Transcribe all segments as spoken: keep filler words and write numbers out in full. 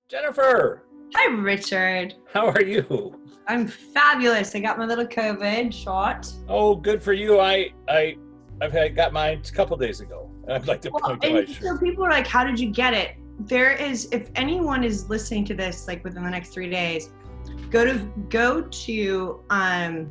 Jennifer, Hi, Richard. how are you? I'm fabulous. I got my little COVID shot. Oh, good for you. I I I've had got mine a couple days ago. I'd like to Well, point to my and shirt. so people are like, how did you get it? There is, if anyone is listening to this, like within the next three days, go to go to um,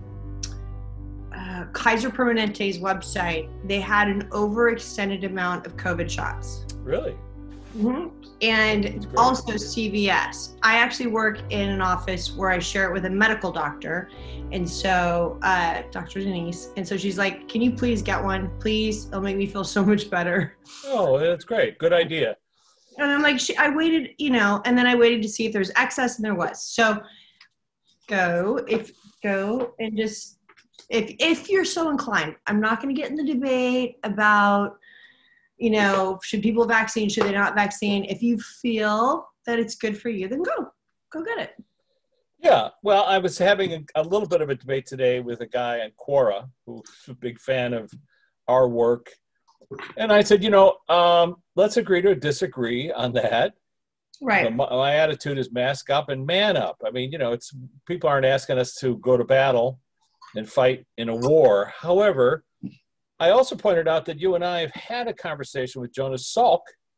uh, Kaiser Permanente's website. They had an overextended amount of COVID shots. Really? Mm-hmm. And also C V S. I actually work in an office where I share it with a medical doctor. And so, uh, Doctor Denise, and so she's like, can you please get one? Please, it'll make me feel so much better. Oh, that's great. Good idea. And I'm like, she, I waited, you know, and then I waited to see if there's excess, and there was. So go, if go and just, if if you're so inclined, I'm not going to get in the debate about, you know, should people vaccine, should they not vaccine? If you feel that it's good for you, then go, go get it. Yeah. Well, I was having a, a little bit of a debate today with a guy on Quora who's a big fan of our work. And I said, you know, um, let's agree to disagree on that. Right. So my, my attitude is mask up and man up. I mean, you know, it's people aren't asking us to go to battle and fight in a war. However, I also pointed out that you and I have had a conversation with Jonas Salk.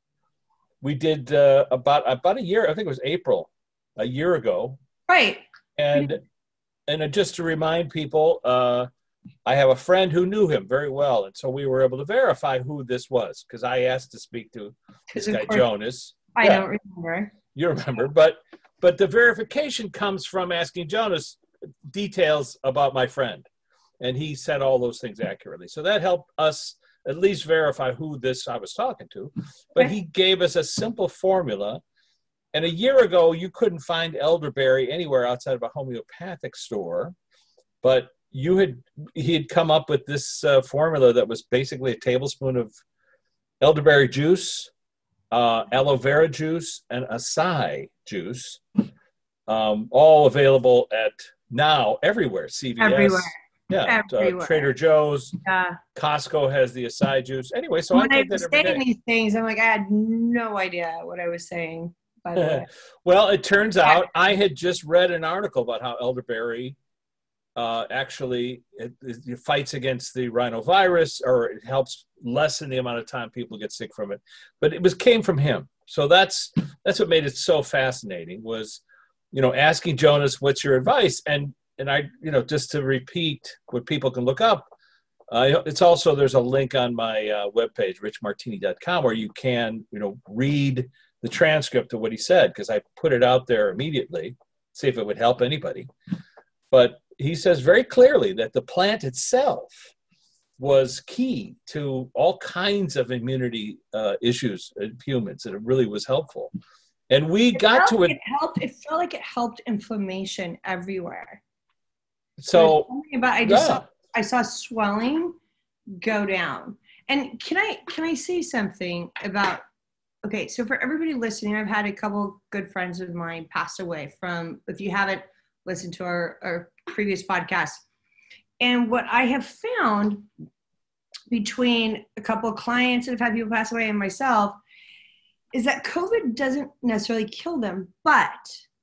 We did uh, about about a year, I think it was April, a year ago. Right. And and just to remind people, uh, I have a friend who knew him very well, and so we were able to verify who this was because I asked to speak to this guy Jonas. I yeah, don't remember. You remember, but but the verification comes from asking Jonas details about my friend. And he said all those things accurately. So that helped us at least verify who this I was talking to. But he gave us a simple formula. And a year ago, you couldn't find elderberry anywhere outside of a homeopathic store. But you had he had come up with this uh, formula that was basically a tablespoon of elderberry juice, uh, aloe vera juice, and acai juice, um, all available at now everywhere, C V S. Everywhere. Yeah, uh, Trader Joe's, yeah. Costco has the acai juice. Anyway, so when I I take that was every saying day. These things, I'm like, I had no idea what I was saying. By the way, well, it turns out I had just read an article about how elderberry uh, actually it, it fights against the rhinovirus, or it helps lessen the amount of time people get sick from it. But it was came from him, so that's that's what made it so fascinating. Was you know asking Jonas, "What's your advice?" and And I, you know, just to repeat what people can look up, uh, it's also, there's a link on my uh, webpage, rich martini dot com, where you can, you know, read the transcript of what he said, because I put it out there immediately, see if it would help anybody. But he says very clearly that the plant itself was key to all kinds of immunity uh, issues in humans, and it really was helpful. And we it got felt, to it. It helped. It felt like it helped inflammation everywhere. So about I just yeah. saw I saw swelling go down. And can I can I say something about okay, so for everybody listening, I've had a couple good friends of mine pass away from, if you haven't listened to our, our previous podcast. And what I have found between a couple of clients that have had people pass away and myself is that COVID doesn't necessarily kill them, but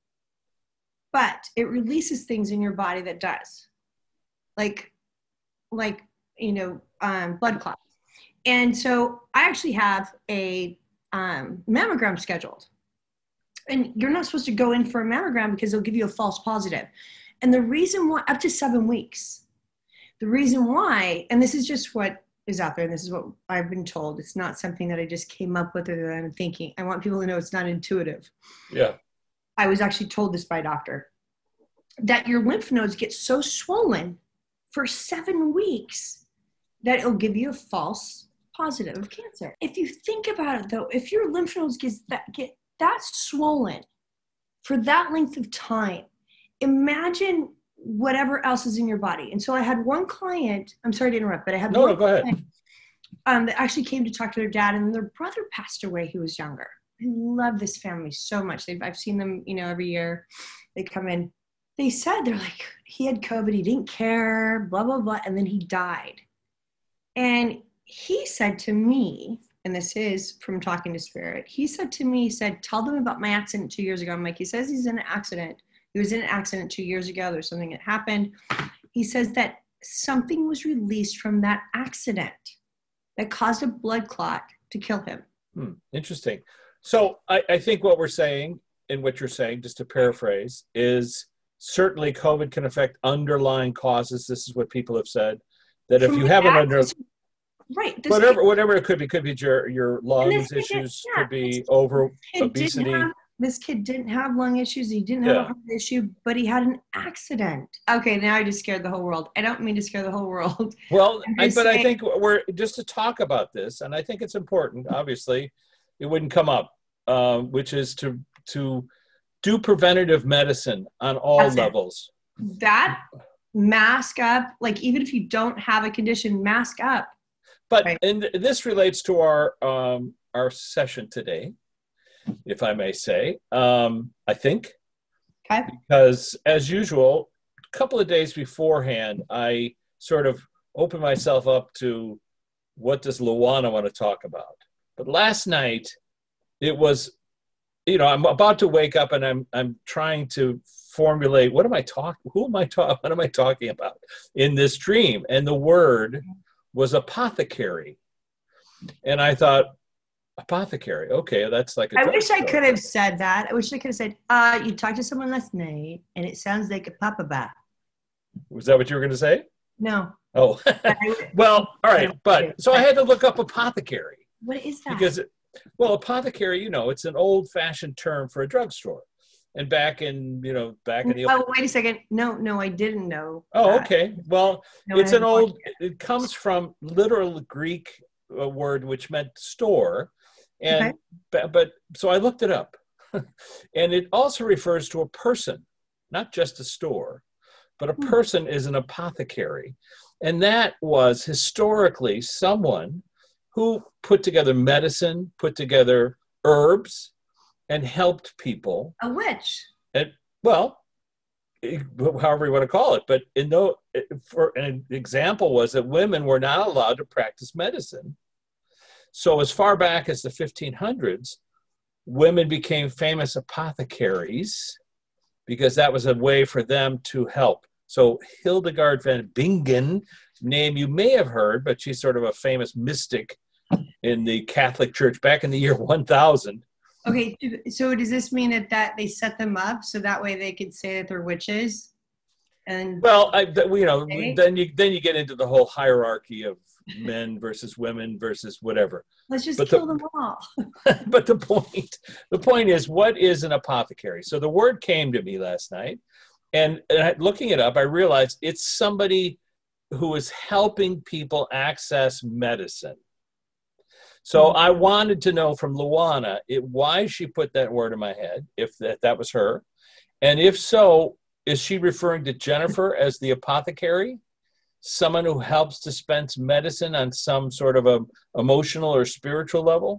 but it releases things in your body that does, like, like, you know, um, blood clots. And so I actually have a um, mammogram scheduled, and you're not supposed to go in for a mammogram because they'll give you a false positive. And the reason why, up to seven weeks, the reason why, and this is just what is out there, and this is what I've been told. It's not something that I just came up with or that I'm thinking. I want people to know it's not intuitive. Yeah. I was actually told this by a doctor, that your lymph nodes get so swollen for seven weeks that it'll give you a false positive of cancer. If you think about it though, if your lymph nodes gets that, get that swollen for that length of time, imagine whatever else is in your body. And so I had one client, I'm sorry to interrupt, but I had no, one no, go ahead. client, um, that actually came to talk to their dad, and their brother passed away who was younger. I love this family so much. They've, I've seen them, you know, every year they come in. They said, they're like, he had COVID, he didn't care, blah, blah, blah, and then he died. And he said to me, and this is from talking to Spirit. He said to me, he said, tell them about my accident two years ago. I'm like, he says he's in an accident. He was in an accident two years ago. There's something that happened. He says that something was released from that accident that caused a blood clot to kill him. Hmm, interesting. So I, I think what we're saying, and what you're saying, just to paraphrase, is certainly COVID can affect underlying causes. This is what people have said, that if From you the have an under, accident- right, this whatever, kid- whatever it could be, could be your, your lungs this kid- issues, yeah, could be this over kid obesity. didn't have- This kid didn't have lung issues. He didn't have Yeah. a heart issue, but he had an accident. Okay, now I just scared the whole world. I don't mean to scare the whole world. Well, I'm I, just but I saying- think we're just to talk about this, and I think it's important. Obviously, it wouldn't come up, uh, which is to to do preventative medicine on all That's it. levels. That mask up, like even if you don't have a condition, mask up. But Right. and this relates to our um, our session today, if I may say. Um, I think. Okay. Because as usual, a couple of days beforehand, I sort of open myself up to what does Luana want to talk about. But last night, it was, you know, I'm about to wake up and I'm I'm trying to formulate what am I talking, who am I talking, what am I talking about in this dream? And the word was apothecary. And I thought, apothecary, okay, that's like a I wish I drugstore. could have said that. I wish I could have said, uh, you talked to someone last night and it sounds like a papa bath. Was that what you were going to say? No. Oh, I- well, all right. But so I had to look up apothecary What is that? because, well, apothecary, you know, it's an old fashioned term for a drugstore. And back in, you know, back in the. Oh, wait a second. No, no, I didn't know. Oh, that. okay. Well, No, I it's an haven't old, watched it comes from literal Greek uh, word which meant store. And, Okay. but, but, so I looked it up. And it also refers to a person, not just a store, but a Hmm. person is an apothecary. And that was historically someone who put together medicine, put together herbs, and helped people. A witch. And well, however you want to call it, but in no, for an example was that women were not allowed to practice medicine. So as far back as the fifteen hundreds, women became famous apothecaries because that was a way for them to help. So Hildegard van Bingen, name you may have heard, but she's sort of a famous mystic in the Catholic Church back in the year one thousand. Okay, so does this mean that, that they set them up so that way they could say that they're witches? And Well, I, th- you know, Okay. then you then you get into the whole hierarchy of men versus women versus whatever. let's just but kill the- them all. But the point, the point is, what is an apothecary? So the word came to me last night, and, and I- looking it up, I realized it's somebody who is helping people access medicine. So Mhm. I wanted to know from Luana it, why she put that word in my head, if that, that was her, and if so, is she referring to Jennifer as the apothecary? Someone who helps dispense medicine on some sort of a emotional or spiritual level?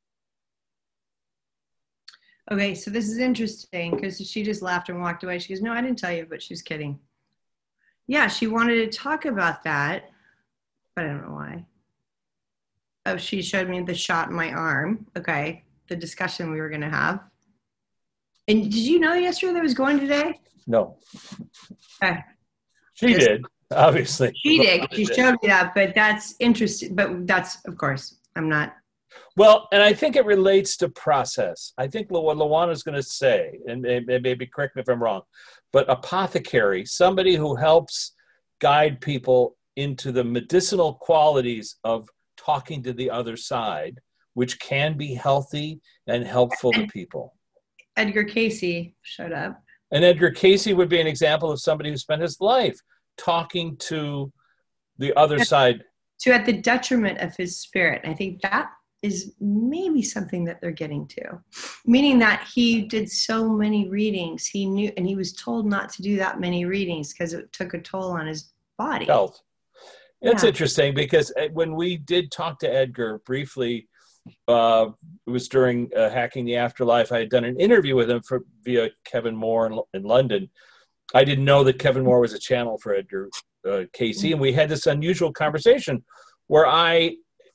Okay, so this is interesting because she just laughed and walked away. She goes, no, I didn't tell you, but she's kidding. Yeah, she wanted to talk about that, but I don't know why. Oh, she showed me the shot in my arm. Okay, the discussion we were going to have. And did you know yesterday that I was going today? No. Okay. She Just- did, obviously. She did. Luana She did. showed me that, but that's interesting. But that's, of course, I'm not. Well, and I think it relates to process. I think Lu- what Luana's going to say, and may- may- maybe correct me if I'm wrong, but apothecary, somebody who helps guide people into the medicinal qualities of talking to the other side, which can be healthy and helpful to people. Edgar Cayce showed up. And Edgar Cayce would be an example of somebody who spent his life talking to the other side. To at the detriment of his spirit. I think that is maybe something that they're getting to, meaning that he did so many readings. He knew, and he was told not to do that many readings because it took a toll on his body. Health. It's Yeah. interesting because when we did talk to Edgar briefly, uh, it was during uh, Hacking the Afterlife. I had done an interview with him for, via Kevin Moore in, in London. I didn't know that Kevin Moore was a channel for Edgar uh, Cayce, and we had this unusual conversation where I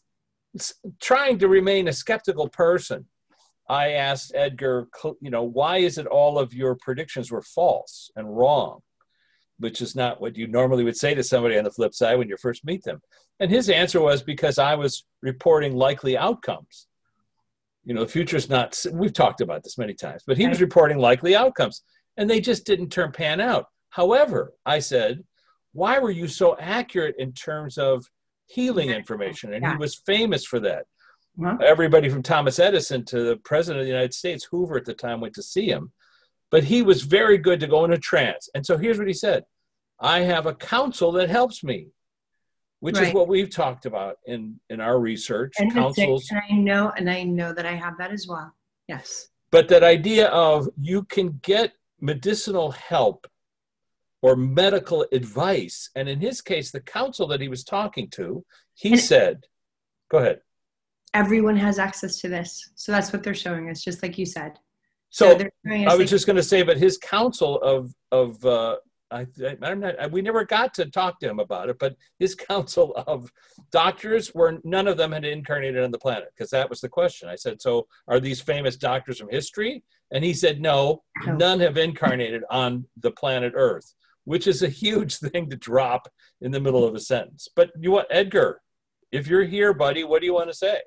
trying to remain a skeptical person, I asked Edgar, you know, why is it all of your predictions were false and wrong? Which is not what you normally would say to somebody on the flip side when you first meet them. And his answer was because I was reporting likely outcomes. You know, the future's not, we've talked about this many times, but he was reporting likely outcomes and they just didn't turn pan out. However, I said, why were you so accurate in terms of healing information? And he was famous for that. Uh-huh. Everybody from Thomas Edison to the president of the United States, Hoover at the time, went to see him. But he was very good to go in a trance. And so here's what he said. I have a counsel that helps me, which right. is what we've talked about in, in our research. And counsels. And I know, and I know that I have that as well. Yes. But that idea of you can get medicinal help or medical advice. And in his case, the counsel that he was talking to, he and said, go ahead. Everyone has access to this. So that's what they're showing us, just like you said. So, so I was just going to say, but his counsel of, of uh, I, I'm not, we never got to talk to him about it, but his counsel of doctors were, none of them had incarnated on the planet, because that was the question. I said, so are these famous doctors from history? And he said, no, oh. none have incarnated on the planet Earth, which is a huge thing to drop in the middle of a sentence. But you want, Edgar, if you're here, buddy, what do you want to say?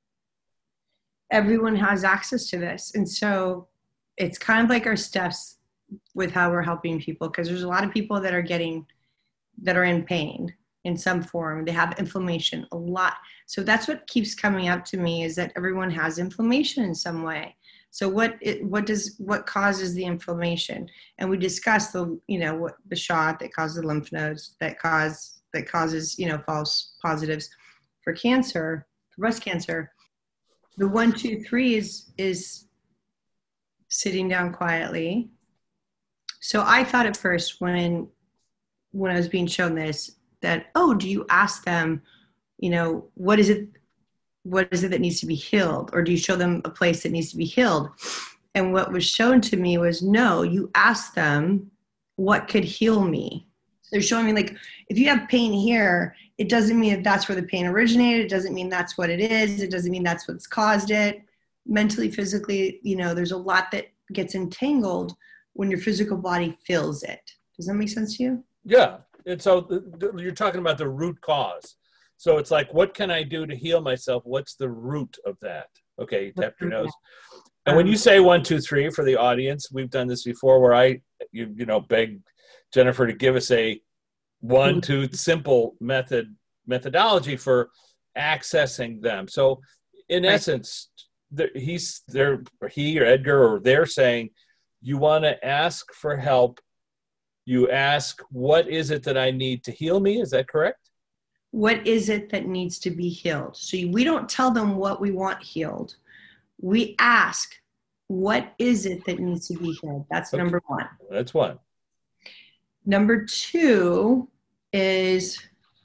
Everyone has access to this. And so it's kind of like our steps with how we're helping people, because there's a lot of people that are getting, that are in pain in some form. They have inflammation a lot. So that's what keeps coming up to me, is that everyone has inflammation in some way. So what it, what does, what causes the inflammation? And we discussed the, you know, what the shot that causes the lymph nodes, that cause, that causes, you know, false positives for cancer, for breast cancer. The one, two, three is, is sitting down quietly. So I thought at first when, when I was being shown this, that, oh, do you ask them, you know, what is it, what is it that needs to be healed? Or do you show them a place that needs to be healed? And what was shown to me was, no, you ask them, what could heal me? So they're showing me, like, if you have pain here, it doesn't mean that that's where the pain originated. It doesn't mean that's what it is. It doesn't mean that's what's caused it. Mentally, physically, you know, there's a lot that gets entangled when your physical body feels it. Does that make sense to you? Yeah. And so th- th- you're talking about the root cause. So it's like, what can I do to heal myself? What's the root of that? Okay, you tap your nose. And when you say one, two, three for the audience, we've done this before where I, you, you know, beg Jennifer to give us a one, two, simple method, methodology for accessing them. So in right. essence, the, he's there, he or Edgar, or they're saying, you want to ask for help. You ask, what is it that I need to heal me? Is that correct? What is it that needs to be healed? So we don't tell them what we want healed. We ask, what is it that needs to be healed? That's okay. Number one. That's one. Number two is,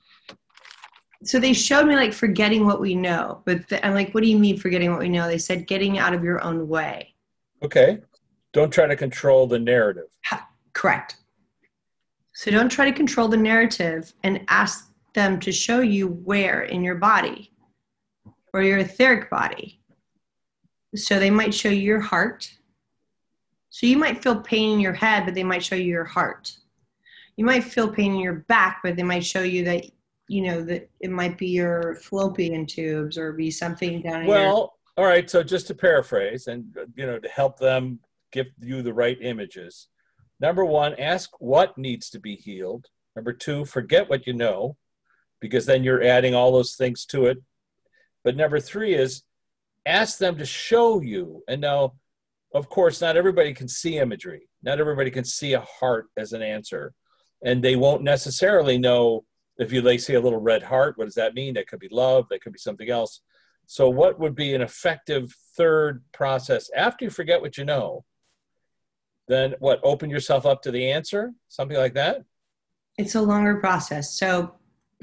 so they showed me like forgetting what we know, but the, I'm like, what do you mean forgetting what we know? They said getting out of your own way. Okay. Don't try to control the narrative. Ha, correct. So don't try to control the narrative, and ask them to show you where in your body or your etheric body. So they might show you your heart. So you might feel pain in your head, but they might show you your heart. You might feel pain in your back, but they might show you that, you know, that it might be your fallopian tubes or be something down in well, your... Well, all right. So just to paraphrase and, you know, to help them give you the right images. Number one, ask what needs to be healed. Number two, forget what you know, because then you're adding all those things to it. But number three is ask them to show you. And now, of course, not everybody can see imagery. Not everybody can see a heart as an answer. And they won't necessarily know if you they see a little red heart, what does that mean? That could be love. That could be something else. So what would be an effective third process after you forget what you know? Then what, open yourself up to the answer? Something like that? It's a longer process. So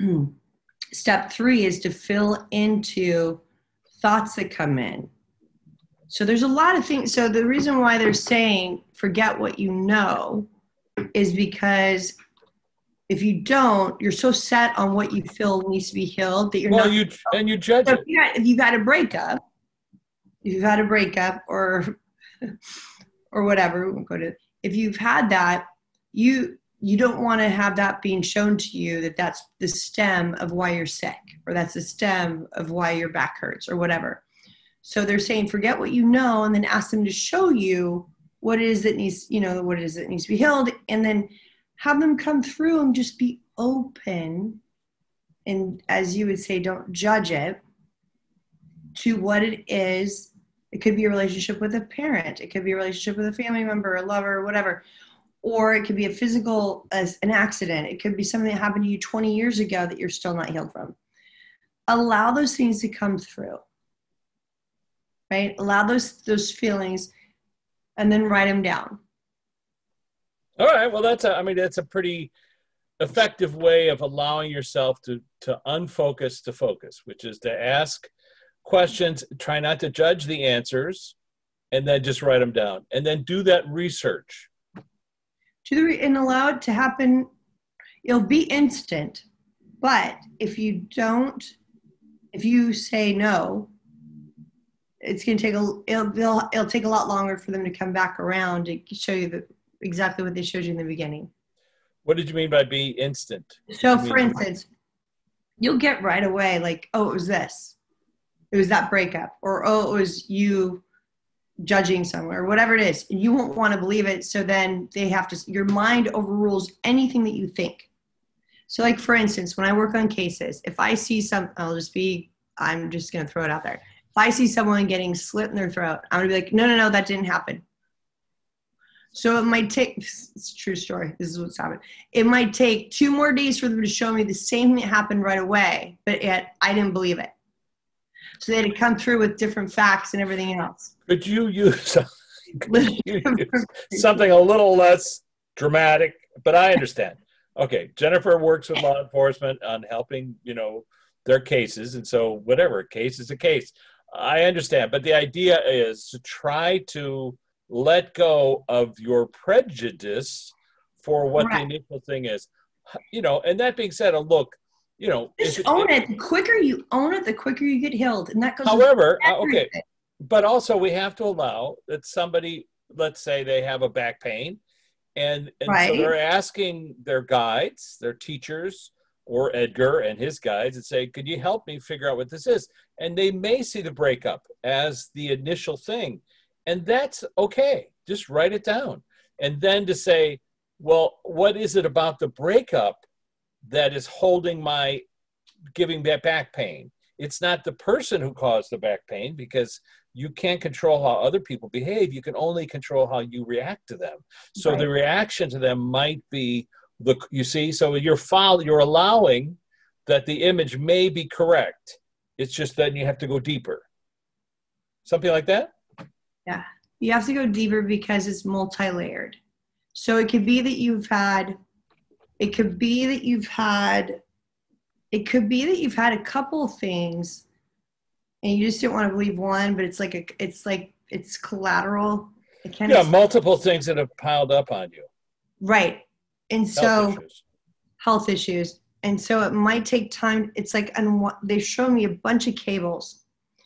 step three is to fill into thoughts that come in. So there's a lot of things. So the reason why they're saying forget what you know is because If you don't, you're so set on what you feel needs to be healed that you're Well, not. you and you judge So it. if, you had, if you've had a breakup, if you've had a breakup or or whatever, we won't go to. If you've had that, you you don't want to have that being shown to you that that's the stem of why you're sick, or that's the stem of why your back hurts, or whatever. So they're saying, forget what you know, and then ask them to show you what it is that needs, you know, what it is that needs to be healed, and then have them come through and just be open. And as you would say, don't judge it to what it is. It could be a relationship with a parent. It could be a relationship with a family member, a lover, whatever. Or it could be a physical, as an accident. It could be something that happened to you twenty years ago that you're still not healed from. Allow those things to come through, right? Allow those those feelings, and then write them down. All right. Well, that's a, I mean, that's a pretty effective way of allowing yourself to, to unfocus to focus, which is to ask questions, try not to judge the answers, and then just write them down. And then do that research. To the, and allow it to happen. It'll be instant. But if you don't, if you say no, it's going to take a, it'll, it'll, it'll take a lot longer for them to come back around to show you the, exactly what they showed you in the beginning. What did you mean by be instant? So You for mean- instance, you'll get right away like, oh, it was this. It was that breakup. Or, oh, it was you judging someone, or whatever it is. You won't want to believe it. So then they have to, your mind overrules anything that you think. So like, for instance, when I work on cases, if I see some, I'll just be, I'm just going to throw it out there. If I see someone getting slit in their throat, I'm going to be like, no, no, no, that didn't happen. So it might take, it's a true story. This is what's happened. It might take two more days for them to show me the same thing that happened right away, but yet I didn't believe it. So they had to come through with different facts and everything else. Could you use, could you use something a little less dramatic? But I understand. Okay, Jennifer works with law enforcement on helping, you know, their cases. And so whatever, case is a case. I understand. But the idea is to try to let go of your prejudice for what Right. the initial thing is. You know, and that being said, a look, you know. Just if, own if, it. The quicker you own it, the quicker you get healed. And that goes with However, uh, everything. okay, but also we have to allow that somebody, let's say they have a back pain, and, and so Right. they're asking their guides, their teachers, or Edgar and his guides, and say, could you help me figure out what this is? And they may see the breakup as the initial thing, and that's okay. Just write it down. And then to say, well, what is it about the breakup that is holding my, giving that back pain? It's not the person who caused the back pain, because you can't control how other people behave. You can only control how you react to them. So Right. the reaction to them might be the, you see, so you're follow, you're allowing that the image may be correct. It's just that you have to go deeper. Something like that? Yeah. You have to go deeper because it's multi-layered. So it could be that you've had, it could be that you've had, it could be that you've had a couple of things and you just didn't want to believe one, but it's like, a, it's like, it's collateral. It kind Yeah, of, multiple things that have piled up on you. right. And Health so issues. health issues. And so it might take time. It's like, and they've shown me a bunch of cables,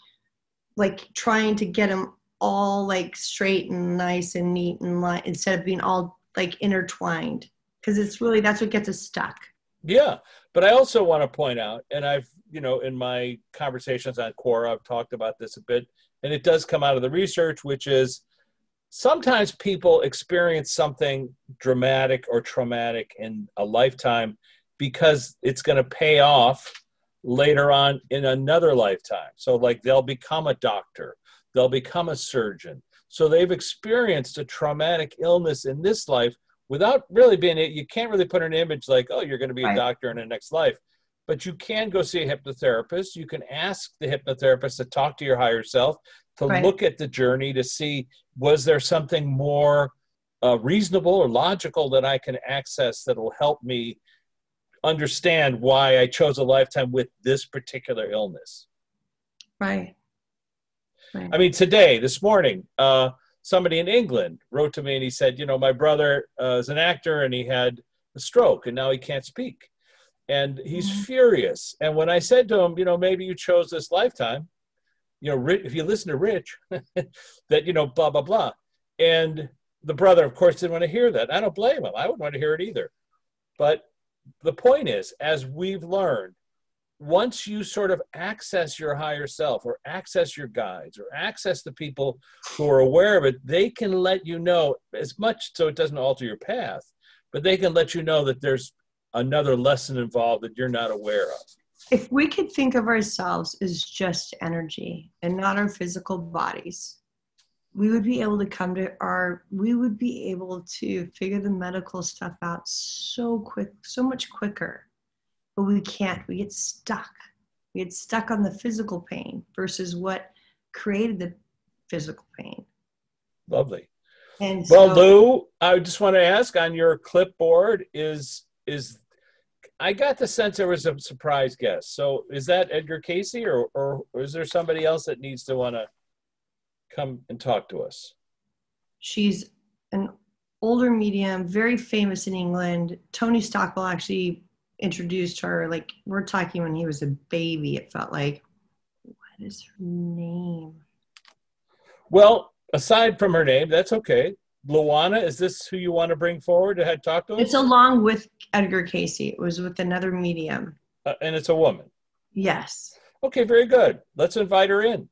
like trying to get them all like straight and nice and neat and line, instead of being all like intertwined. Cause it's really, that's what gets us stuck. Yeah, but I also want to point out, and I've, you know, in my conversations on Quora, I've talked about this a bit, and it does come out of the research, which is sometimes people experience something dramatic or traumatic in a lifetime because it's going to pay off later on in another lifetime. So like they'll become a doctor, they'll become a surgeon. So they've experienced a traumatic illness in this life without really being, you can't really put an image like, oh, you're going to be a Right. doctor in the next life. But you can go see a hypnotherapist. You can ask the hypnotherapist to talk to your higher self, to Right. look at the journey to see, was there something more uh, reasonable or logical that I can access that will help me understand why I chose a lifetime with this particular illness. Right. Right. I mean, today, this morning, uh, somebody in England wrote to me and he said, you know, my brother uh, is an actor and he had a stroke, and now he can't speak. And he's Mhm. furious. And when I said to him, you know, maybe you chose this lifetime, you know, if you listen to Rich, that, you know, blah, blah, blah. And the brother, of course, didn't want to hear that. I don't blame him. I wouldn't want to hear it either. But the point is, as we've learned, once you sort of access your higher self or access your guides or access the people who are aware of it, they can let you know, as much so it doesn't alter your path, but they can let you know that there's another lesson involved that you're not aware of. If we could think of ourselves as just energy and not our physical bodies, we would be able to come to our, we would be able to figure the medical stuff out so quick, so much quicker. But we can't. We get stuck. We get stuck on the physical pain versus what created the physical pain. Lovely. And well, so, Lou, I just want to ask, on your clipboard is is I got the sense there was a surprise guest. So is that Edgar Cayce, or or, or is there somebody else that needs to want to come and talk to us? she's an older medium, very famous in England. Tony Stockwell actually introduced her. Like, we're talking when he was a baby, it felt like. What is her name? Well, aside from her name, that's okay. Luana, is this who you want to bring forward to have talk to us? It's along with Edgar Cayce. It was with another medium. Uh, and it's a woman. Yes. Okay, very good. Let's invite her in.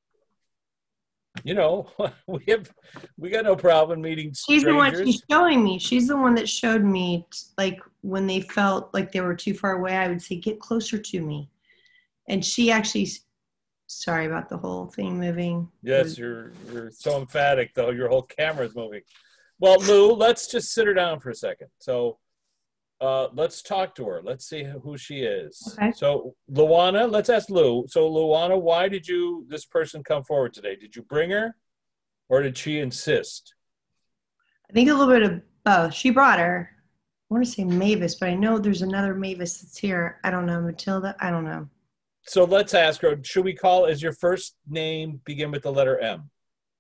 You know, we have we got no problem meeting She's the one strangers. she's showing me. She's the one that showed me, like, when they felt like they were too far away, I would say, get closer to me. And she actually, sorry about the whole thing moving. Yes, you're you're so emphatic, though. Your whole camera's moving. Well, Lou, let's just sit her down for a second. So uh, let's talk to her. Let's see who she is. Okay. So Luana, let's ask Lou. So Luana, why did you this person come forward today? Did you bring her, or did she insist? I think a little bit of both. She brought her. I want to say Mavis, but I know there's another Mavis that's here. I don't know. Matilda? I don't know. So let's ask her, should we call, is your first name begin with the letter M?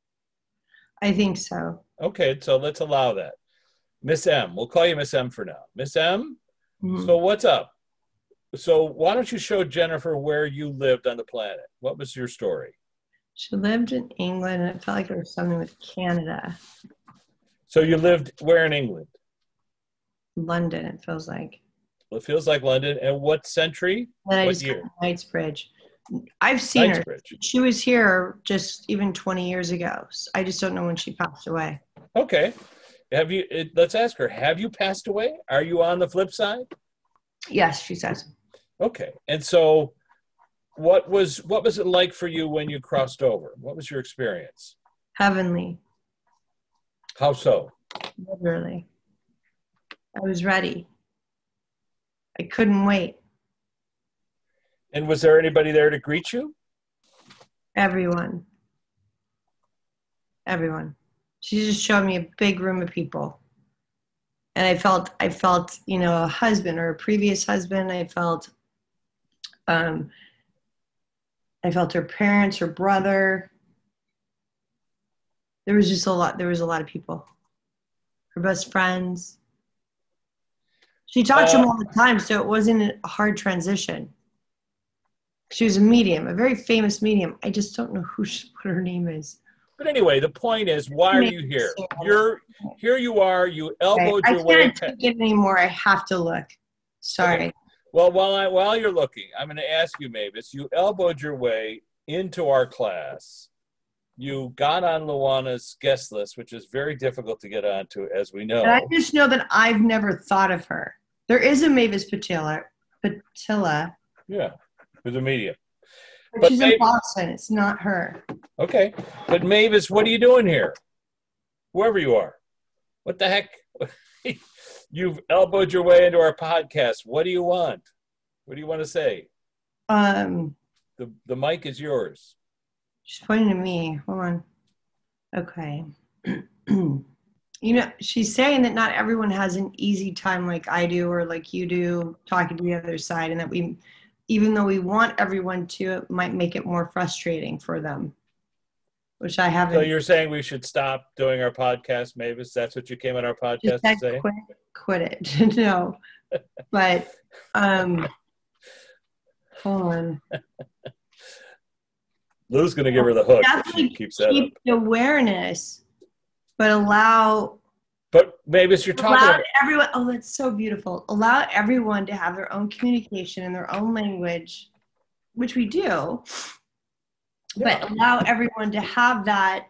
I think so. Okay, so let's allow that. Miss M, we'll call you Miss M for now. Miss M, Mm-hmm. so what's up? So why don't you show Jennifer where you lived on the planet? What was your story? She lived in England, and it felt like there was something with Canada. So you lived where in England? London, it feels like. Well, it feels like London. And what century? And I What just year? got to Knightsbridge. I've seen her. Knightsbridge. She was here just even twenty years ago. I just don't know when she passed away. Okay. Have you, it, let's ask her, have you passed away? Are you on the flip side? Yes, she says. Okay. And so what was, what was it like for you when you crossed over? What was your experience? Heavenly, How so? literally. I was ready. I couldn't wait. And was there anybody there to greet you? Everyone. Everyone. She just showed me a big room of people. And I felt, I felt, you know, a husband or a previous husband. I felt, um, I felt her parents, her brother. There was just a lot, there was a lot of people. Her best friends. She talked to Uh, them all the time, so it wasn't a hard transition. She was a medium, a very famous medium. I just don't know who she, what her name is. But anyway, the point is, why are you here? You're here. You are. You elbowed Okay. your I way. can't take it anymore. I have to look. Sorry. Okay. Well, while I while you're looking, I'm going to ask you, Mavis. You elbowed your way into our class. You got on Luana's guest list, which is very difficult to get onto, as we know. And I just know that I've never thought of her. There is a Mavis Patilla, Patilla, Yeah, who's a medium. but, But she's maybe- in Boston. It's not her. Okay, but Mavis, what are you doing here? Whoever you are, what the heck? You've elbowed your way into our podcast. What do you want? What do you want to say? Um, The the mic is yours. she's pointing to me. Hold on. Okay. You know, she's saying that not everyone has an easy time like I do or like you do talking to the other side, and that we, even though we want everyone to, it might make it more frustrating for them. which I haven't. So you're saying we should stop doing our podcast, Mavis? That's what you came on our podcast to say? Quit, quit it. No, but um, hold on. Lou's going to give her the hook if she Definitely keeps that keep up. the awareness, but allow. But Mavis, you're talking Allow about everyone. Oh, that's so beautiful. Allow everyone to have their own communication in their own language, which we do. Yeah. But allow everyone to have that,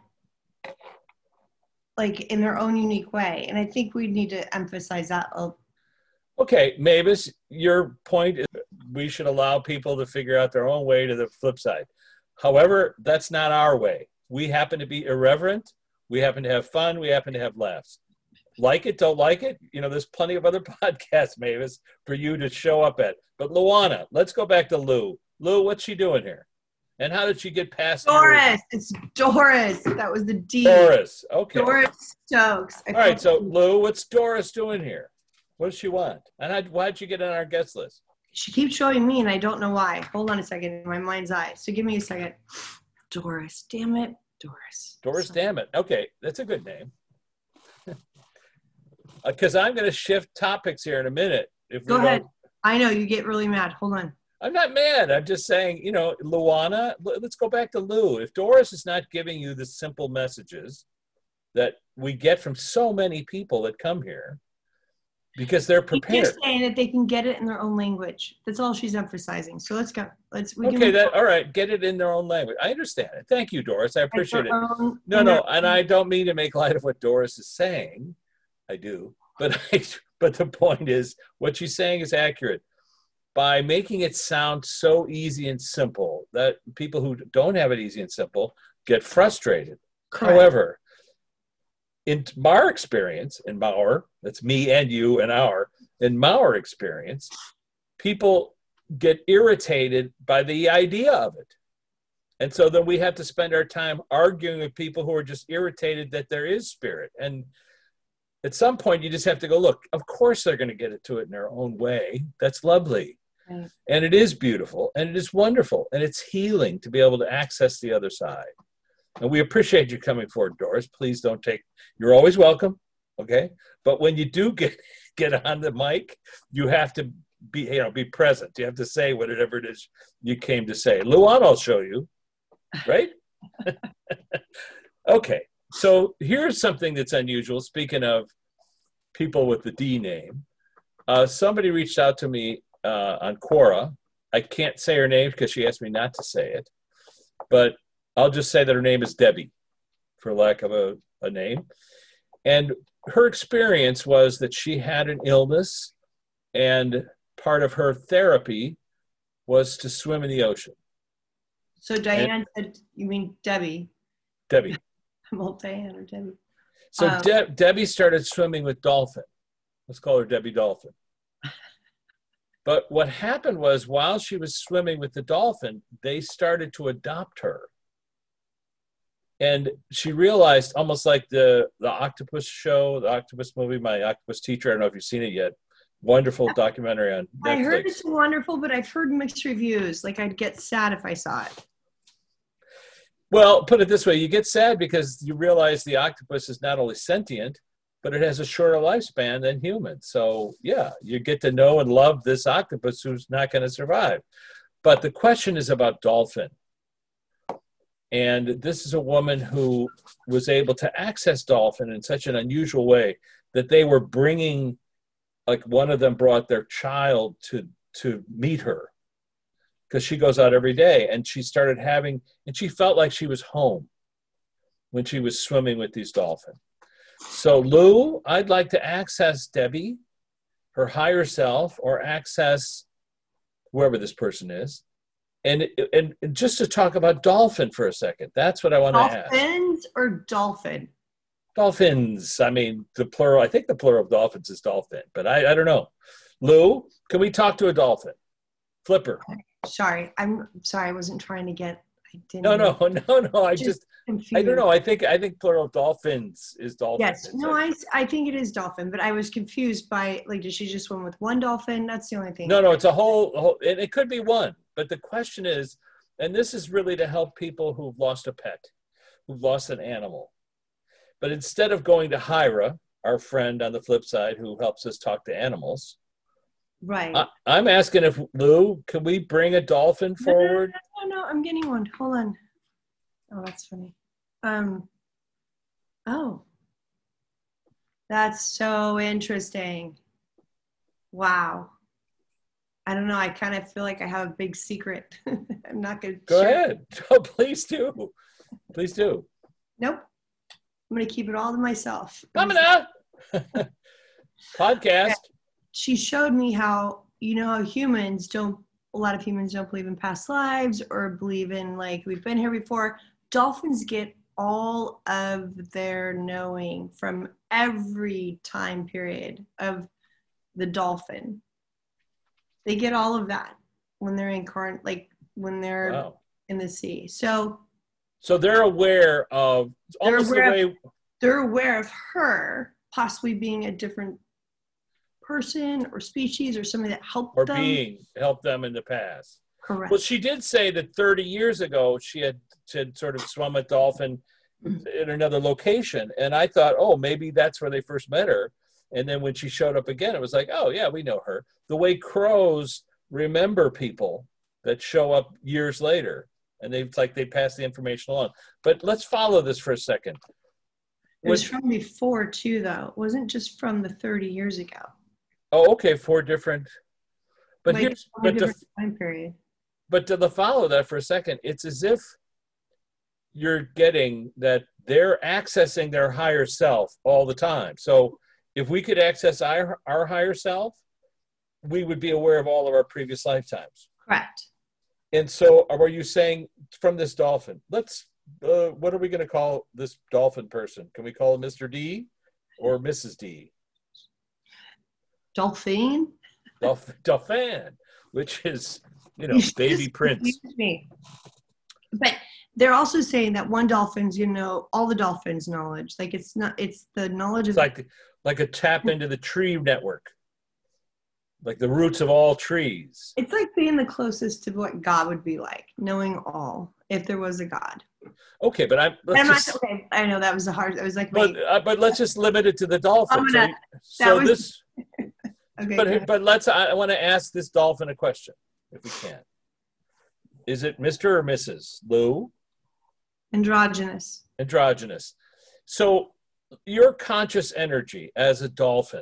like, in their own unique way. And I think we need to emphasize that. Okay, Mavis, your point is we should allow people to figure out their own way to the flip side. However, that's not our way. We happen to be irreverent. We happen to have fun. We happen to have laughs. Like it, don't like it. You know, there's plenty of other podcasts, Mavis, for you to show up at. But Luana, let's go back to Lou. Lou, what's she doing here? And how did she get past Doris. Your... It's Doris. That was the D. Doris. Okay. Doris Stokes. I All right. So, Lou, what's Doris doing here? What does she want? And how, why'd you get on our guest list? She keeps showing me, and I don't know why. Hold on a second in my mind's eye. So give me a second. Doris. Damn it. Doris. Doris, Sorry. damn it. Okay. That's a good name. Because I'm going to shift topics here in a minute. If Go we ahead. don't... I know you get really mad. Hold on. I'm not mad. I'm just saying, you know, Luana, let's go back to Lou. If Doris is not giving you the simple messages that we get from so many people that come here, because they're prepared. She's just saying that they can get it in their own language. That's all she's emphasizing. So let's go. Let's. We okay, that all right. Get it in their own language. I understand it. Thank you, Doris. I appreciate it. Own, no, no, and I don't mean to make light of what Doris is saying. I do, but I, but the point is, what she's saying is accurate. By making it sound so easy and simple that people who don't have it easy and simple get frustrated. Correct. However, in our experience, in our, that's me and you and our, in our experience, people get irritated by the idea of it. And so then we have to spend our time arguing with people who are just irritated that there is spirit. And at some point, you just have to go, look, of course they're going to get it to it in their own way. That's lovely. Right. And it is beautiful, and it is wonderful, and it's healing to be able to access the other side. And we appreciate you coming forward, Doris. Please don't take, you're always welcome, okay? But when you do get, get on the mic, you have to be, you know, be present. You have to say whatever it is you came to say. Luana, I'll show you, right? Okay. So here's something that's unusual. Speaking of people with the D name, uh, somebody reached out to me uh, on Quora. I can't say her name because she asked me not to say it, but I'll just say that her name is Debbie, for lack of a, a name. And her experience was that she had an illness, and part of her therapy was to swim in the ocean. So Diane and, said, you mean Debbie? Debbie. I'm old Diane or Debbie. So um, De- Debbie started swimming with dolphin. Let's call her Debbie Dolphin. But what happened was while she was swimming with the dolphin, they started to adopt her. And she realized, almost like the, the octopus show, the octopus movie, My Octopus Teacher, I don't know if you've seen it yet. Wonderful documentary on Netflix. I heard it's wonderful, but I've heard mixed reviews. Like, I'd get sad if I saw it. Well, put it this way, you get sad because you realize the octopus is not only sentient, but it has a shorter lifespan than humans. So, yeah, you get to know and love this octopus who's not going to survive. But the question is about dolphin. And this is a woman who was able to access dolphin in such an unusual way that they were bringing, like one of them brought their child to, to meet her, because she goes out every day, and she started having, and she felt like she was home when she was swimming with these dolphins. So Lou, I'd like to access Debbie, her higher self, or access whoever this person is, and, and, and just to talk about dolphin for a second. That's what I want Dolphins to ask. Dolphins or dolphin? Dolphins. I mean, the plural, I think the plural of dolphins is dolphin, but I, I don't know. Lou, can we talk to a dolphin? Flipper. Sorry, I'm sorry. I wasn't trying to get. I didn't. No, no, no, no. I just. just I don't know. I think I think plural of dolphins is dolphin. Yes. No, I, I think it is dolphin, but I was confused by, like, did she just swim with one dolphin? That's the only thing. No, no. It's a whole. A whole and it could be one, but the question is, and this is really to help people who've lost a pet. who lost an animal. But instead of going to Hira, our friend on the flip side who helps us talk to animals, right. I, I'm asking if, Lou, can we bring a dolphin forward? No, no, no, no, I'm getting one. Hold on. Oh, that's funny. Um. Oh. That's so interesting. Wow. I don't know. I kind of feel like I have a big secret. I'm not going to Go share. ahead. Oh, please do. Please do. Nope. I'm going to keep it all to myself. Mamina! Podcast. She showed me how, you know, how humans don't, a lot of humans don't believe in past lives or believe in, like, we've been here before. Dolphins get all of their knowing from every time period of the dolphin. They get all of that when they're in current, like when they're wow. in the sea. So, so they're aware of almost they're aware the way of, they're aware of her possibly being a different person or species or somebody that helped or them. being helped them in the past. Correct. Well, she did say that thirty years ago she had, she had sort of swum a dolphin in another location, and I thought, oh, maybe that's where they first met her. And then when she showed up again, it was like, oh, yeah, we know her. The way crows remember people that show up years later, and they, it's like they pass the information along. But let's follow this for a second. It was from before, too, though. It wasn't just from the thirty years ago. Oh, okay, four different. But like here's but different to, time period. But to the follow that for a second, it's as if you're getting that they're accessing their higher self all the time. So if we could access our, our higher self, we would be aware of all of our previous lifetimes. Correct. And so are you saying from this dolphin, let's, uh, what are we going to call this dolphin person? Can we call him Mister D or Missus D? Dolphin? Dolph, dolphin, which is, you know, you baby prince. Me. But they're also saying that one dolphin's, you know, all the dolphins' knowledge. Like it's not, it's the knowledge it's of like like a tap into the tree network, like the roots of all trees. It's like being the closest to what God would be like, knowing all, if there was a God. Okay, but I'm. I'm not, just, okay, I know that was a hard. I was like, but uh, but let's just limit it to the dolphin. Gonna, so so was, this. okay, but but let's. I want to ask this dolphin a question, if we can. Is it Mister or Missus Lou? Androgynous. Androgynous. So your conscious energy as a dolphin,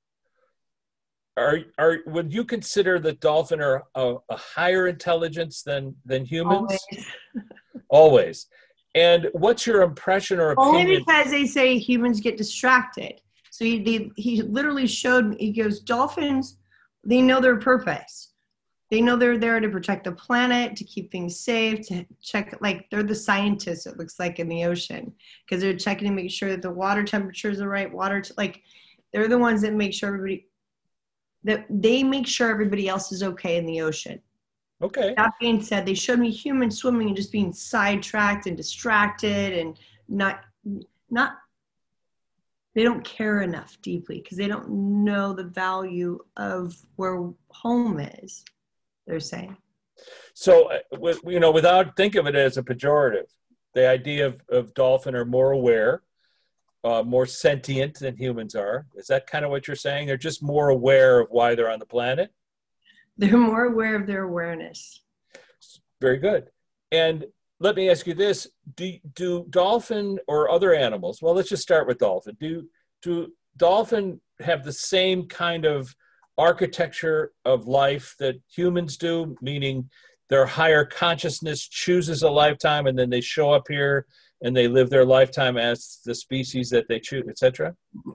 are are would you consider the dolphin are a, a higher intelligence than than humans? Always. Always. And what's your impression or opinion? Only because they say humans get distracted. So he they, he literally showed me. He goes, dolphins, they know their purpose. They know they're there to protect the planet, to keep things safe, to check, like they're the scientists, it looks like, in the ocean, because they're checking to make sure that the water temperature is the right water. To, like they're the ones that make sure everybody, that they make sure everybody else is okay in the ocean. Okay. That being said, they showed me humans swimming and just being sidetracked and distracted and not, not, they don't care enough deeply because they don't know the value of where home is. They're saying. So, you know, without think of it as a pejorative, the idea of, of dolphin are more aware, uh, more sentient than humans are. Is that kind of what you're saying? They're just more aware of why they're on the planet? They're more aware of their awareness. Very good. And let me ask you this. Do, do dolphin or other animals, well, let's just start with dolphin. Do, do dolphin have the same kind of architecture of life that humans do, meaning their higher consciousness chooses a lifetime and then they show up here and they live their lifetime as the species that they choose, et cetera?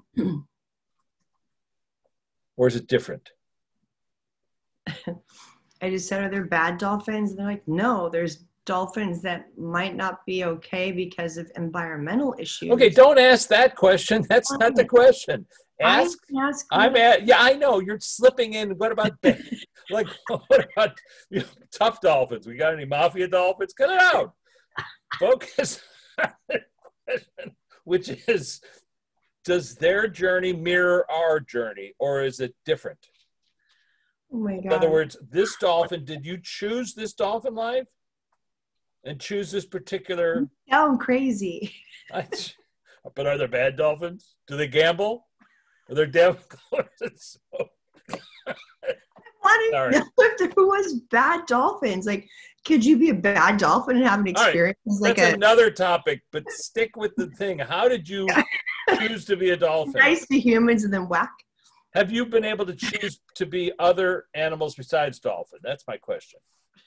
Or is it different? I just said, are there bad dolphins? And they're like, no, there's dolphins that might not be okay because of environmental issues. Okay, don't ask that question. That's not the question. Ask. I'm, I'm at. Yeah, I know you're slipping in. What about like what about you know, tough dolphins? We got any mafia dolphins? Cut it out. Focus on the question, which is, does their journey mirror our journey, or is it different? Oh my God. In other words, this dolphin. Did you choose this dolphin life? and choose this particular. Sound crazy. I, but are there bad dolphins? Do they gamble? Are there devil colors? I want to know if there was bad dolphins. Like, could you be a bad dolphin and have an experience? All right. Like That's a, another topic, but stick with the thing. How did you choose to be a dolphin? Nice to humans and then whack. Have you been able to choose to be other animals besides dolphin? That's my question.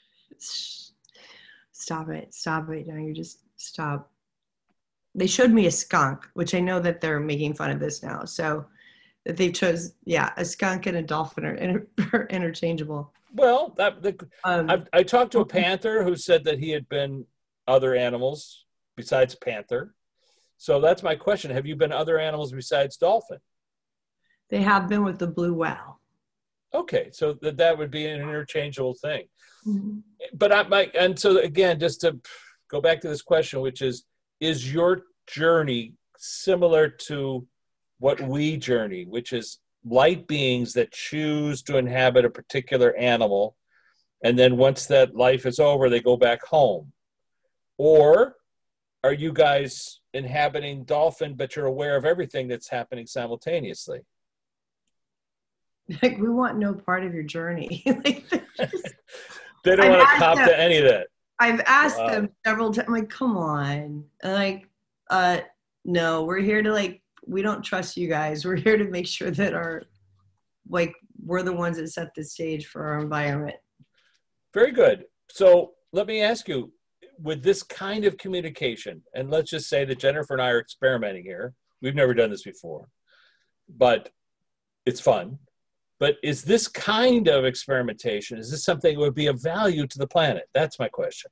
Stop it. Stop it. No, you just stop. They showed me a skunk, which I know that they're making fun of this now. So that they chose, yeah, a skunk and a dolphin are, inter- are interchangeable. Well, that the, Um, I, I talked to a panther who said that he had been other animals besides panther. So that's my question. Have you been other animals besides dolphin? They have been with the blue whale. Okay, so that that would be an interchangeable thing. Mm-hmm. But I might, and so again, just to go back to this question, which is, is your journey similar to what we journey, which is light beings that choose to inhabit a particular animal, and then once that life is over, they go back home? Or are you guys inhabiting dolphin, but you're aware of everything that's happening simultaneously? Like, we want no part of your journey. Like, just, They don't I've want to asked cop them- to any of that. I've asked Wow. them several times. I'm like, come on. And like, uh, no, we're here to like, we don't trust you guys. We're here to make sure that our, like, we're the ones that set the stage for our environment. Very good. So let me ask you, with this kind of communication, and let's just say that Jennifer and I are experimenting here. We've never done this before, but it's fun. But is this kind of experimentation, is this something that would be of value to the planet? That's my question.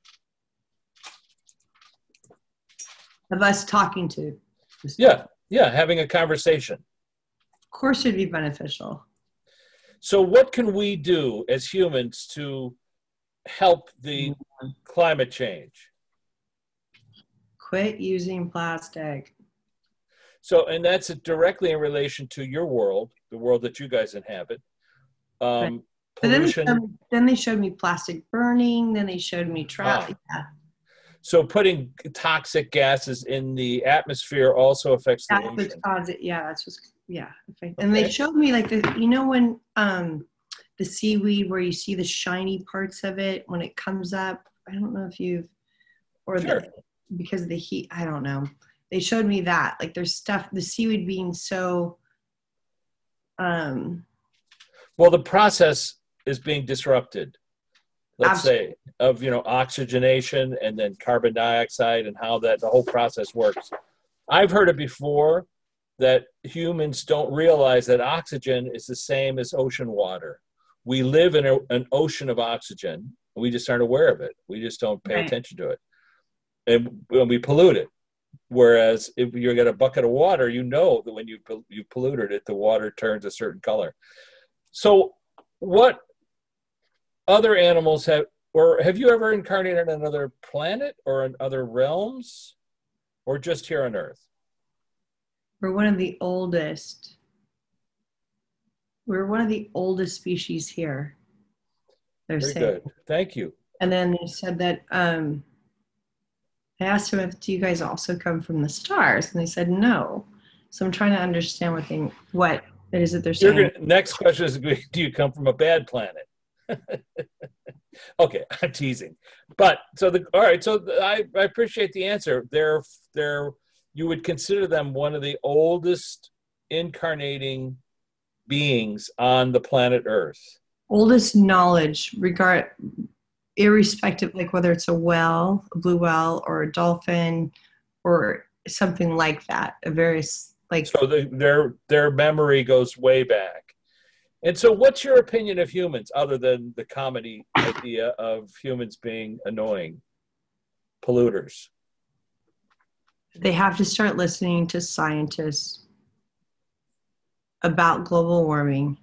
Of us talking to. Yeah, yeah, having a conversation. Of course it'd be beneficial. So what can we do as humans to help the climate change? Quit using plastic. So, and that's directly in relation to your world, the world that you guys inhabit. Um, But then, they pollution. showed, then they showed me plastic burning. Then they showed me traffic. Ah. Yeah. So putting toxic gases in the atmosphere also affects the That's what's ocean. caused it. Yeah, that's just yeah. And they showed me like the, you know, when um the seaweed where you see the shiny parts of it when it comes up. I don't know if you've or Sure. the, because of the heat. I don't know. They showed me that like there's stuff the seaweed being so. Um. Well, the process is being disrupted. Let's Absolutely. say of you know oxygenation and then carbon dioxide and how that the whole process works. I've heard it before that humans don't realize that oxygen is the same as ocean water. We live in a, an ocean of oxygen. We just aren't aware of it. We just don't pay Right. attention to it, and, and we pollute it. Whereas if you get a bucket of water, you know that when you you polluted it, the water turns a certain color. So, what other animals have, or have you ever incarnated on another planet or in other realms, or just here on Earth? We're one of the oldest. We're one of the oldest species here. They're Very saying. good. Thank you. And then they said that um, I asked them if do you guys also come from the stars, and they said no. So I'm trying to understand what they what it is that they're You're saying. gonna, next question is, do you come from a bad planet? Okay, I'm teasing. But so the all right. So the, I I appreciate the answer. They're they're you would consider them one of the oldest incarnating beings on the planet Earth. Oldest knowledge, regard, irrespective, like whether it's a whale, a blue whale, or a dolphin, or something like that. A very like. So the, their their memory goes way back. And so, what's your opinion of humans, other than the comedy idea of humans being annoying polluters? They have to start listening to scientists about global warming.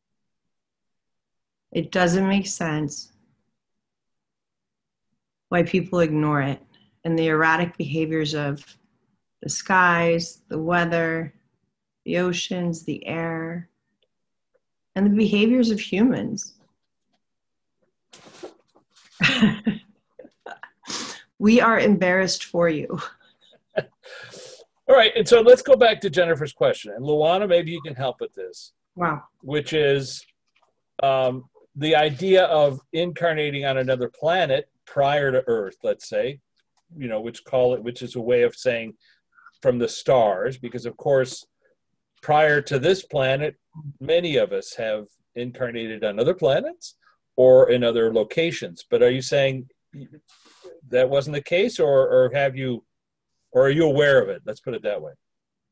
It doesn't make sense why people ignore it and the erratic behaviors of the skies, the weather, the oceans, the air, and the behaviors of humans. We are embarrassed for you. All right, and so let's go back to Jennifer's question. And Luana, maybe you can help with this. Wow. Which is um, the idea of incarnating on another planet prior to Earth, let's say, you know, which call it, which is a way of saying from the stars, because of course, prior to this planet, many of us have incarnated on other planets or in other locations. But are you saying that wasn't the case, or, or have you, or are you aware of it? Let's put it that way.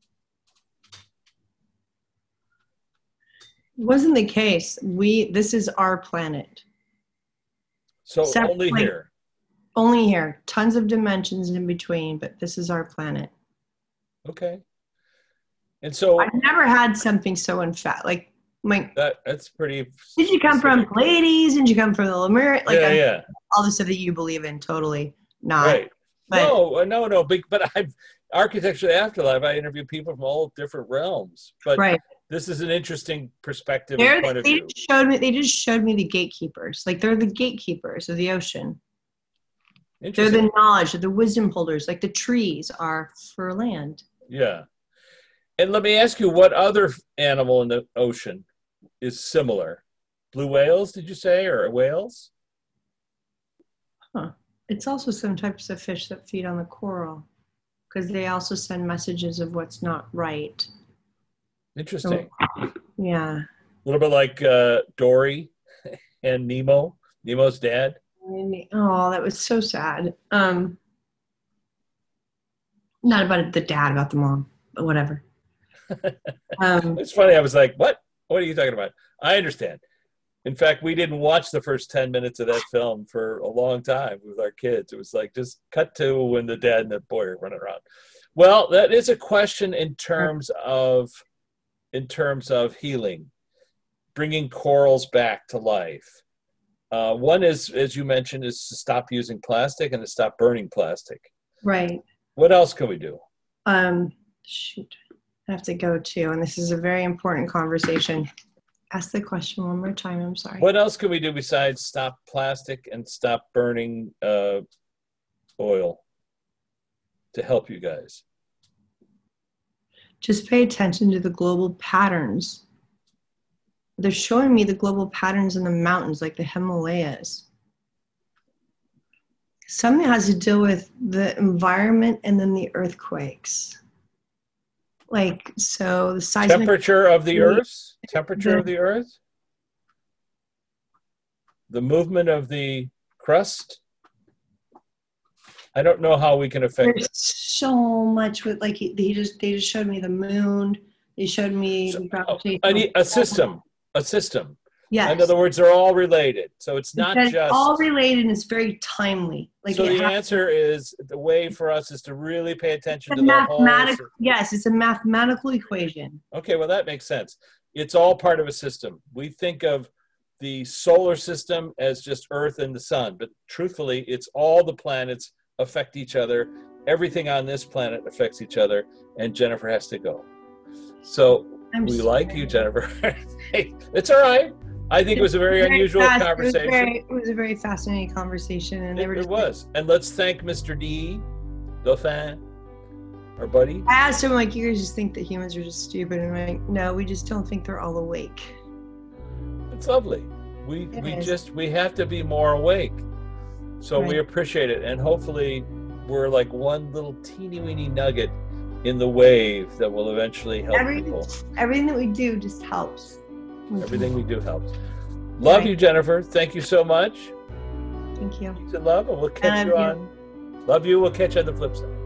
It wasn't the case. We, this is our planet. So Separate, only here. Only here. Tons of dimensions in between, but this is our planet. Okay. And so I've never had something so emphatic. Like, my, that that's pretty. Did you come specific. from Pleiades? Did you come from the Lemurian? Like, yeah, I'm, yeah. all the stuff that you believe in, totally not. Right. But, no, no, no. But, but I've architecture afterlife. I interview people from all different realms. But right. This is an interesting perspective They're, and point of they view. just showed me. They just showed me the gatekeepers. Like, they're the gatekeepers of the ocean. They're the knowledge, they're the wisdom holders. Like, the trees are for land. Yeah. And let me ask you, what other animal in the ocean is similar? Blue whales, did you say, or whales? Huh. It's also some types of fish that feed on the coral, because they also send messages of what's not right. Interesting. So, yeah. A little bit like uh, Dory and Nemo, Nemo's dad. Oh, that was so sad. Um, not about the dad, about the mom, but whatever. Um, it's funny. I was like, what? What are you talking about? I understand. In fact, we didn't watch the first ten minutes of that film for a long time with our kids. It was like, just cut to when the dad and the boy are running around. Well, that is a question in terms of, in terms of healing, bringing corals back to life. Uh, one is, as you mentioned, is to stop using plastic and to stop burning plastic. Right. What else can we do? Um, shoot, I have to go too, and this is a very important conversation. Ask the question one more time. I'm sorry. What else can we do besides stop plastic and stop burning uh, oil to help you guys? Just pay attention to the global patterns. They're showing me the global patterns in the mountains, like the Himalayas. Something has to deal with the environment and then the earthquakes. Like, so the seismic temperature of the earth, temperature of the earth, the movement of the crust. I don't know how we can affect There's it. So much with, like, he just they just showed me the moon. They showed me So, the oh, a system, a system. Yes. In other words, they're all related. So it's not it's just all related, and it's very timely. Like, so the has, answer is, the way for us is to really pay attention to the mathematical. whole. Yes, it's a mathematical equation. Okay, well, that makes sense. It's all part of a system. We think of the solar system as just Earth and the sun, but truthfully, it's all the planets affect each other. Everything on this planet affects each other, and Jennifer has to go. So I'm we sorry. like you, Jennifer. Hey, it's all right. I think it was a very, very unusual fast, conversation. It was, very, it was a very fascinating conversation, and it, they were it just was. And let's thank Mister D, Dolphin, our buddy. I asked him, like, you guys just think that humans are just stupid, and I'm like, no, we just don't think they're all awake. It's lovely. We It we is. just we have to be more awake. So Right. we appreciate it, and hopefully we're like one little teeny weeny nugget in the wave that will eventually help Every, people. everything that we do just helps. Everything we do helps. Love Right. you, Jennifer. Thank you so much. Thank you. Peace and love, and we'll catch I you love on. Love you. We'll catch you on the flip side.